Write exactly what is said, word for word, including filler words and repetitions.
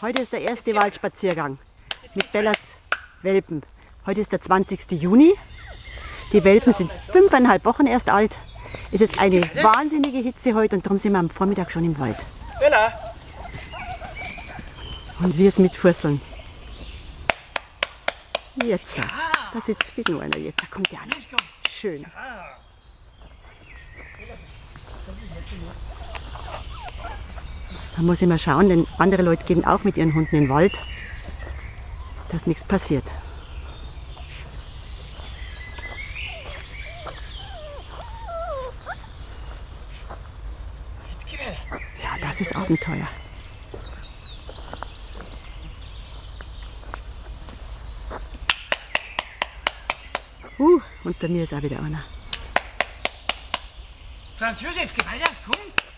Heute ist der erste Waldspaziergang mit Bellas Welpen. Heute ist der zwanzigste Juni. Die Welpen sind fünfeinhalb Wochen erst alt. Es ist eine wahnsinnige Hitze heute und darum sind wir am Vormittag schon im Wald. Bella! Und wir es mitfurzeln. Jetzt, da sitzt, steht nur einer, jetzt kommt der an. Schön. Da muss ich mal schauen, denn andere Leute gehen auch mit ihren Hunden in den Wald, dass nichts passiert. Ja, das ist Abenteuer. Uh, unter mir ist auch wieder einer. Franz Josef, geh weiter, komm!